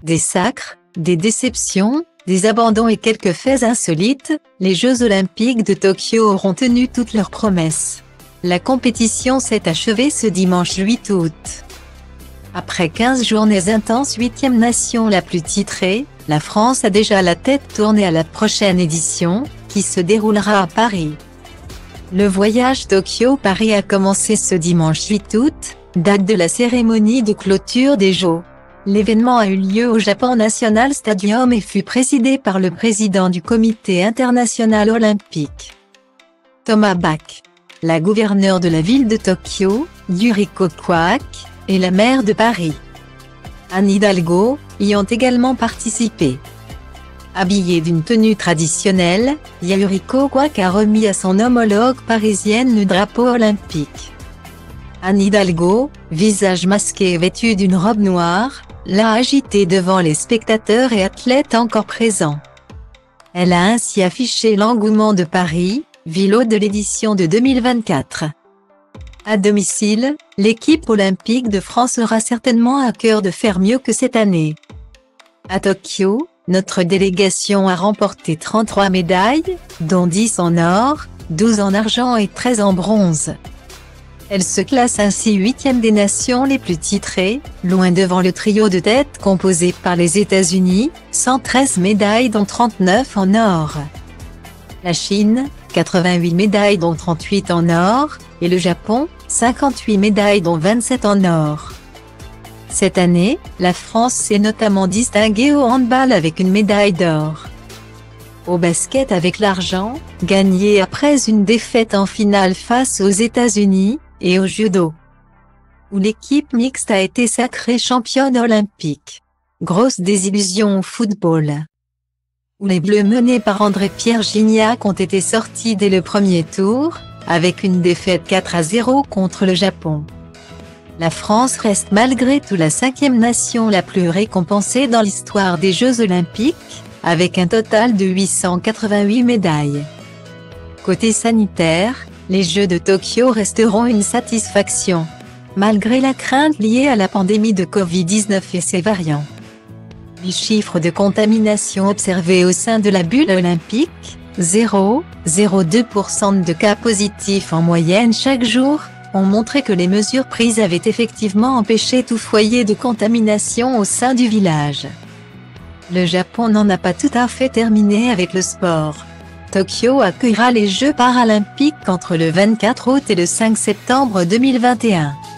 Des sacres, des déceptions, des abandons et quelques faits insolites, les Jeux Olympiques de Tokyo auront tenu toutes leurs promesses. La compétition s'est achevée ce dimanche 8 août. Après 15 journées intenses, 8e nation la plus titrée, la France a déjà la tête tournée à la prochaine édition, qui se déroulera à Paris. Le voyage Tokyo-Paris a commencé ce dimanche 8 août, date de la cérémonie de clôture des Jeux. L'événement a eu lieu au Japan National Stadium et fut présidé par le président du Comité international olympique, Thomas Bach, la gouverneure de la ville de Tokyo, Yuriko Kwak, et la maire de Paris, Anne Hidalgo, y ont également participé. Habillée d'une tenue traditionnelle, Yuriko Kwak a remis à son homologue parisienne le drapeau olympique. Anne Hidalgo, visage masqué et vêtue d'une robe noire, l'a agité devant les spectateurs et athlètes encore présents. Elle a ainsi affiché l'engouement de Paris, ville hôte de l'édition de 2024. À domicile, l'équipe olympique de France aura certainement à cœur de faire mieux que cette année. À Tokyo, notre délégation a remporté 33 médailles, dont 10 en or, 12 en argent et 13 en bronze. Elle se classe ainsi 8e des nations les plus titrées, loin devant le trio de tête composé par les États-Unis, 113 médailles dont 39 en or. La Chine, 88 médailles dont 38 en or, et le Japon, 58 médailles dont 27 en or. Cette année, la France s'est notamment distinguée au handball avec une médaille d'or. Au basket avec l'argent, gagné après une défaite en finale face aux États-Unis, et au judo, où l'équipe mixte a été sacrée championne olympique. Grosse désillusion au football, où les Bleus menés par André-Pierre Gignac ont été sortis dès le premier tour, avec une défaite 4-0 contre le Japon. La France reste malgré tout la 5e nation la plus récompensée dans l'histoire des Jeux Olympiques, avec un total de 888 médailles. Côté sanitaire, les Jeux de Tokyo resteront une satisfaction, malgré la crainte liée à la pandémie de Covid-19 et ses variants. Les chiffres de contamination observés au sein de la bulle olympique, 0,02% de cas positifs en moyenne chaque jour, ont montré que les mesures prises avaient effectivement empêché tout foyer de contamination au sein du village. Le Japon n'en a pas tout à fait terminé avec le sport. Tokyo accueillera les Jeux paralympiques entre le 24 août et le 5 septembre 2021.